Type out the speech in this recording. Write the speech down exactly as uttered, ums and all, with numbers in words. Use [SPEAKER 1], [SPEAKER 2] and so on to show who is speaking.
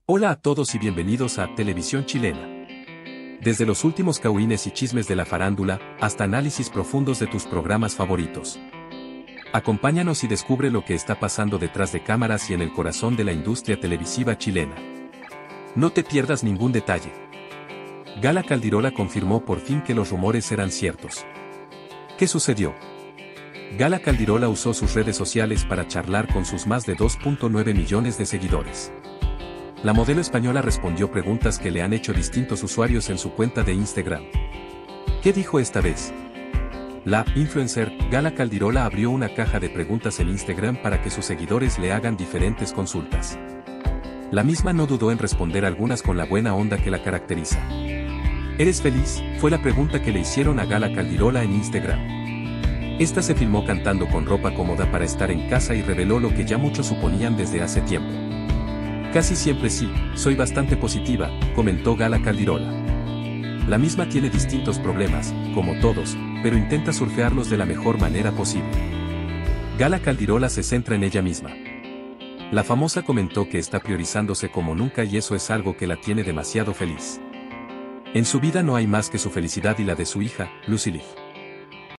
[SPEAKER 1] Hola a todos y bienvenidos a Televisión Chilena. Desde los últimos cagüines y chismes de la farándula, hasta análisis profundos de tus programas favoritos. Acompáñanos y descubre lo que está pasando detrás de cámaras y en el corazón de la industria televisiva chilena. No te pierdas ningún detalle. Gala Caldirola confirmó por fin que los rumores eran ciertos. ¿Qué sucedió? Gala Caldirola usó sus redes sociales para charlar con sus más de dos punto nueve millones de seguidores. La modelo española respondió preguntas que le han hecho distintos usuarios en su cuenta de Instagram. ¿Qué dijo esta vez? La influencer Gala Caldirola abrió una caja de preguntas en Instagram para que sus seguidores le hagan diferentes consultas. La misma no dudó en responder algunas con la buena onda que la caracteriza. ¿Eres feliz?, fue la pregunta que le hicieron a Gala Caldirola en Instagram. Esta se filmó cantando con ropa cómoda para estar en casa y reveló lo que ya muchos suponían desde hace tiempo. Casi siempre sí, soy bastante positiva, comentó Gala Caldirola. La misma tiene distintos problemas, como todos, pero intenta surfearlos de la mejor manera posible. Gala Caldirola se centra en ella misma. La famosa comentó que está priorizándose como nunca y eso es algo que la tiene demasiado feliz. En su vida no hay más que su felicidad y la de su hija, Lucy Liv.